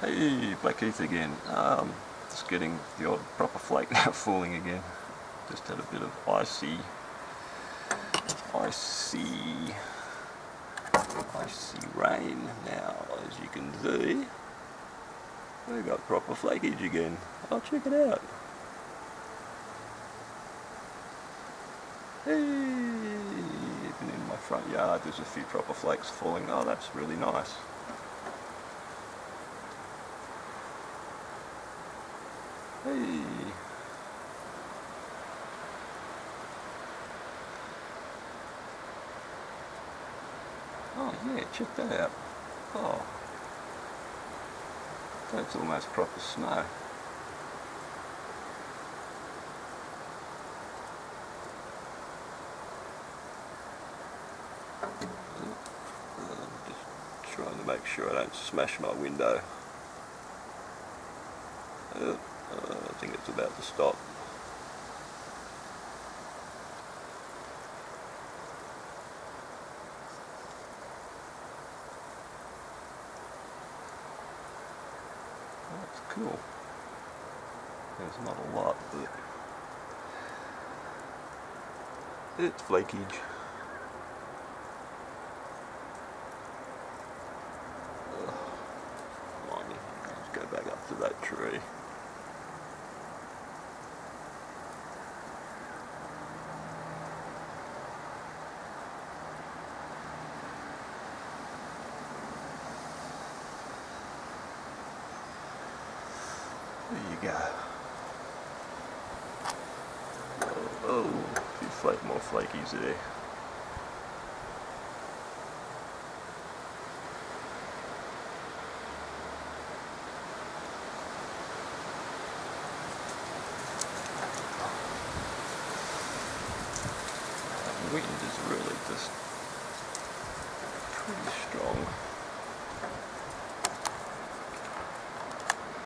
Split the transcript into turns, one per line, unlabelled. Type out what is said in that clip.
Hey, Blackheath again. Just getting the odd proper flake now falling again. Just had a bit of icy rain. Now, as you can see, we've got proper flakage again. Oh, check it out. Hey, even in my front yard there's a few proper flakes falling. Oh, that's really nice. Hey. Oh yeah, check that out. Oh, that's almost proper snow. Just trying to make sure I don't smash my window. I think it's about to stop. That's cool. There's not a lot, but it's flakage. Come on, let's go back up to that tree. There you go. Oh, a few more flakies there. The wind is really just pretty strong.